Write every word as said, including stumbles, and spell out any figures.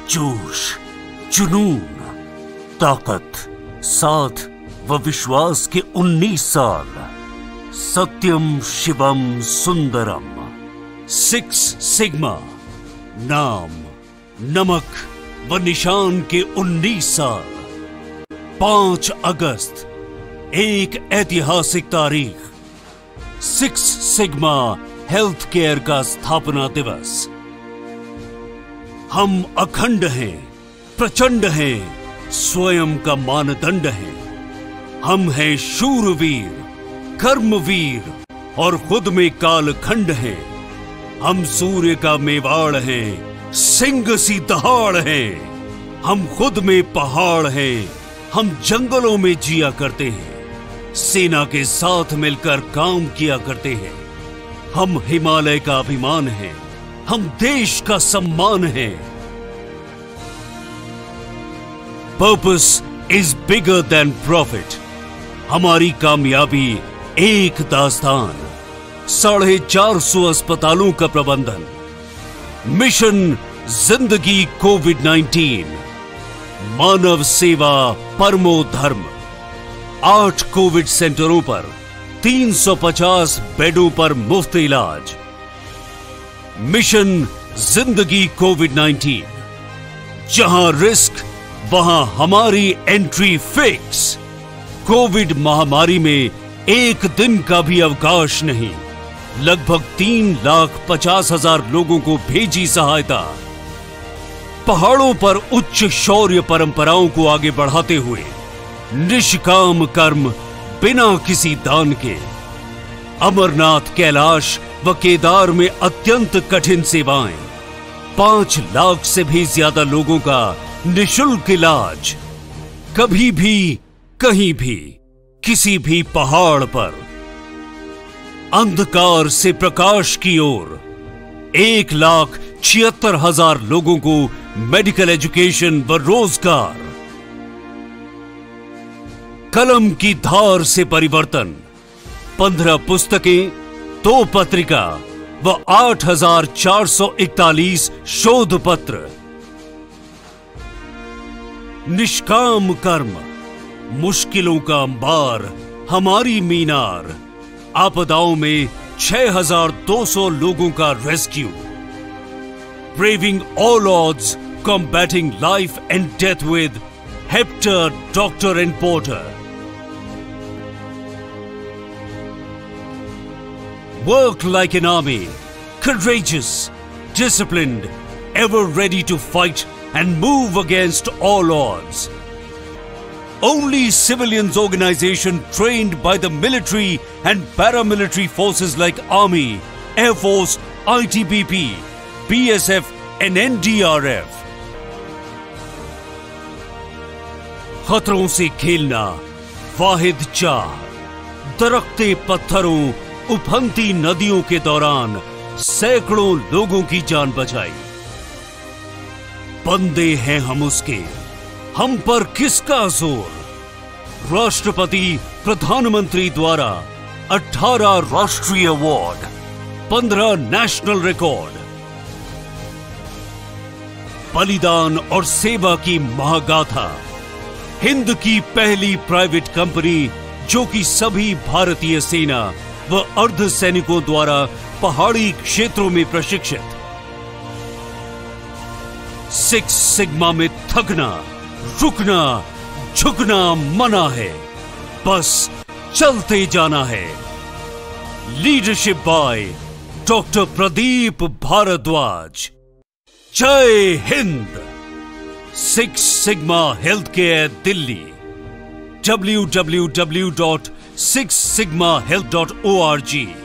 जोश, जुनून, ताकत, साथ व विश्वास के उन्नीस साल। सत्यम शिवम सुंदरम। सिक्स सिग्मा नाम, नमक व निशान के उन्नीस साल। पांच अगस्त एक ऐतिहासिक तारीख। सिक्स सिग्मा हेल्थ केयर का स्थापना दिवस। हम अखंड हैं, प्रचंड हैं, स्वयं का मानदंड हैं। हम हैं शूरवीर, कर्मवीर और खुद में कालखंड हैं। हम सूर्य का मेवाड़ हैं, सिंह सी दहाड़ हैं। हम खुद में पहाड़ हैं, हम जंगलों में जिया करते हैं, सेना के साथ मिलकर काम किया करते हैं। हम हिमालय का अभिमान हैं, हम देश का सम्मान हैं। Purpose is bigger than profit. हमारी कामयाबी एक दास्तान। साढ़े चार सौ अस्पतालों का प्रबंधन। मिशन जिंदगी कोविड नाइन्टीन। मानव सेवा परमो धर्म। आठ कोविड सेंटरों पर तीन सौ पचास बेडों पर मुफ्त इलाज। मिशन जिंदगी कोविड नाइन्टीन। जहां रिस्क वहां हमारी एंट्री फिक्स। कोविड महामारी में एक दिन का भी अवकाश नहीं। लगभग तीन लाख पचास हजार लोगों को भेजी सहायता। पहाड़ों पर उच्च शौर्य परंपराओं को आगे बढ़ाते हुए निष्काम कर्म बिना किसी दान के। अमरनाथ, कैलाश व केदार में अत्यंत कठिन सेवाएं। पांच लाख से भी ज्यादा लोगों का निशुल्क इलाज। कभी भी, कहीं भी, किसी भी पहाड़ पर। अंधकार से प्रकाश की ओर। एक लाख छिहत्तर हजार लोगों को मेडिकल एजुकेशन व रोजगार। कलम की धार से परिवर्तन। पंद्रह पुस्तकें, दो पत्रिका व आठ हजार चार सौ इकतालीस शोध पत्र। निष्काम कर्म। मुश्किलों का अंबार, हमारी मीनार। आपदाओं में छह हजार दो सौ लोगों का rescue. Braving all odds, combating life and death with helicopter, doctor and porter. Work like an army, courageous, disciplined, ever ready to fight and move against all odds. Only civilians organization trained by the military and paramilitary forces like Army, Air Force, I T B P, B S F and N D R F. खतरों से खेलना वाहिद चाह। दरख्ते पत्थरों, उफनती नदियों के दौरान सैकड़ों लोगों की जान बचाई। बंदे हैं हम उसके, हम पर किसका जोर। राष्ट्रपति प्रधानमंत्री द्वारा अठारह राष्ट्रीय अवार्ड, पंद्रह नेशनल रिकॉर्ड। बलिदान और सेवा की महागाथा। हिंद की पहली प्राइवेट कंपनी जो कि सभी भारतीय सेना व अर्ध सैनिकों द्वारा पहाड़ी क्षेत्रों में प्रशिक्षित। सिक्स सिग्मा में थकना, रुकना, झुकना मना है, बस चलते जाना है। Leadership by doctor Pradeep Bhardwaj. जय Hind. Six sigma health care Delhi. W W W dot six sigma health dot O R जी।